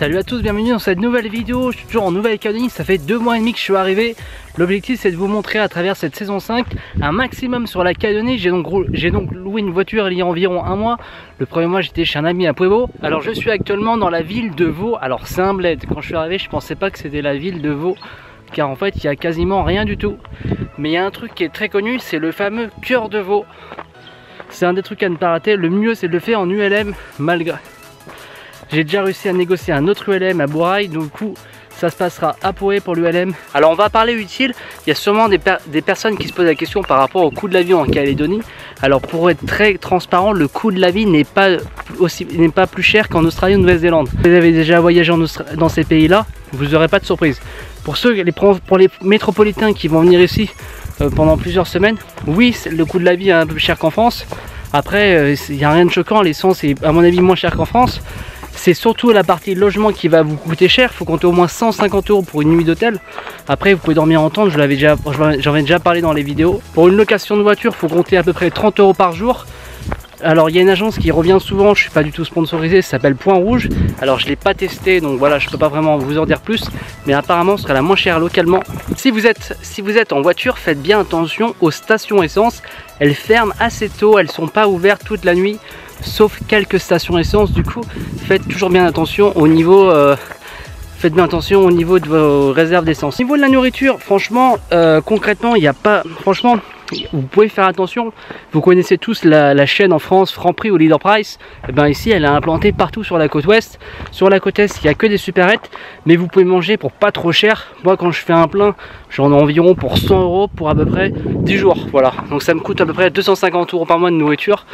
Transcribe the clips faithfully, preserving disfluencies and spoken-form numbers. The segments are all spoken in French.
Salut à tous, bienvenue dans cette nouvelle vidéo. Je suis toujours en Nouvelle-Calédonie, ça fait deux mois et demi que je suis arrivé. L'objectif c'est de vous montrer à travers cette saison cinq un maximum sur la Calédonie. J'ai donc, donc loué une voiture il y a environ un mois. Le premier mois j'étais chez un ami à Pueblo. Alors je suis actuellement dans la ville de Vaud. Alors c'est un bled, quand je suis arrivé je pensais pas que c'était la ville de Vaud, car en fait il y a quasiment rien du tout. Mais il y a un truc qui est très connu, c'est le fameux cœur de veau. C'est un des trucs à ne pas rater. Le mieux c'est de le faire en U L M malgré... J'ai déjà réussi à négocier un autre U L M à Bourail, donc du coup ça se passera à Poé pour l'U L M. Alors on va parler utile, il y a sûrement des, per des personnes qui se posent la question par rapport au coût de la vie en Calédonie. Alors pour être très transparent, le coût de la vie n'est pas, aussi, n'est pas plus cher qu'en Australie ou Nouvelle-Zélande. Si vous avez déjà voyagé en dans ces pays-là, vous n'aurez pas de surprise. Pour ceux, les, pour les métropolitains qui vont venir ici euh, pendant plusieurs semaines, oui le coût de la vie est un peu plus cher qu'en France. Après il euh, n'y a rien de choquant, l'essence est à mon avis moins cher qu'en France. C'est surtout la partie logement qui va vous coûter cher. Il faut compter au moins cent cinquante euros pour une nuit d'hôtel. Après vous pouvez dormir en tente, je l'avais déjà, j'en ai déjà parlé dans les vidéos. Pour une location de voiture, il faut compter à peu près trente euros par jour. Alors il y a une agence qui revient souvent, je suis pas du tout sponsorisé, ça s'appelle Point Rouge. Alors je l'ai pas testé, donc voilà, je peux pas vraiment vous en dire plus, mais apparemment ce sera la moins chère localement. Si vous êtes, si vous êtes en voiture, faites bien attention aux stations essence. Elles ferment assez tôt, elles sont pas ouvertes toute la nuit, sauf quelques stations essence. Du coup, faites toujours bien attention au niveau... Euh, Faites bien attention au niveau de vos réserves d'essence. Au niveau de la nourriture, franchement, euh, concrètement, il n'y a pas... Franchement, vous pouvez faire attention. Vous connaissez tous la, la chaîne en France, Franprix ou Leader Price. Et ben ici, elle est implantée partout sur la côte ouest. Sur la côte est, il n'y a que des supérettes. Mais vous pouvez manger pour pas trop cher. Moi, quand je fais un plein, j'en ai environ pour cent euros pour à peu près dix jours. Voilà. Donc ça me coûte à peu près deux cent cinquante euros par mois de nourriture.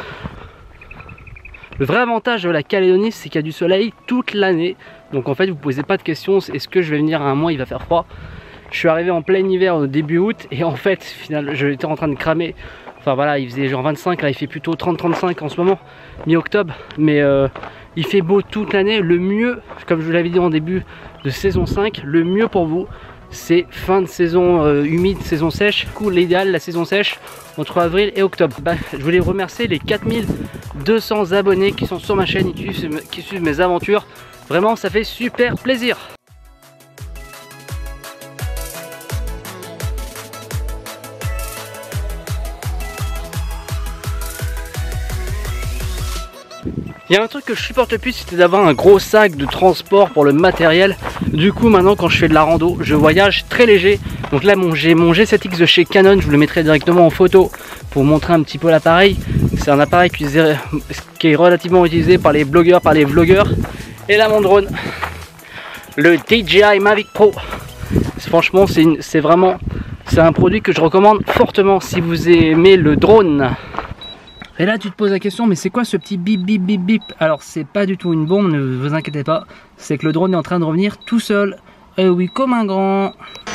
Le vrai avantage de la Calédonie, c'est qu'il y a du soleil toute l'année. Donc en fait, vous ne posez pas de questions, est-ce que je vais venir à un mois, il va faire froid. Je suis arrivé en plein hiver au début août et en fait, finalement, j'étais en train de cramer. Enfin voilà, il faisait genre vingt-cinq, là il fait plutôt trente trente-cinq en ce moment, mi-octobre. Mais euh, il fait beau toute l'année. Le mieux, comme je vous l'avais dit en début de saison cinq, le mieux pour vous, c'est fin de saison euh, humide, saison sèche. Du coup, l'idéal, la saison sèche, entre avril et octobre. Bah, je voulais remercier les quatre mille deux cents abonnés qui sont sur ma chaîne, qui suivent, qui suivent mes aventures. Vraiment, ça fait super plaisir. Il y a un truc que je supporte plus, c'était d'avoir un gros sac de transport pour le matériel. Du coup maintenant quand je fais de la rando, je voyage très léger. Donc là j'ai mon G sept X de chez Canon, je vous le mettrai directement en photo pour vous montrer un petit peu l'appareil. C'est un appareil qui est relativement utilisé par les blogueurs, par les vlogueurs. Et là mon drone, le D J I Mavic Pro. Franchement c'est vraiment, c'est un produit que je recommande fortement si vous aimez le drone. Et là tu te poses la question, mais c'est quoi ce petit bip bip bip bip? Alors c'est pas du tout une bombe, ne vous inquiétez pas, c'est que le drone est en train de revenir tout seul. Et oui, comme un grand.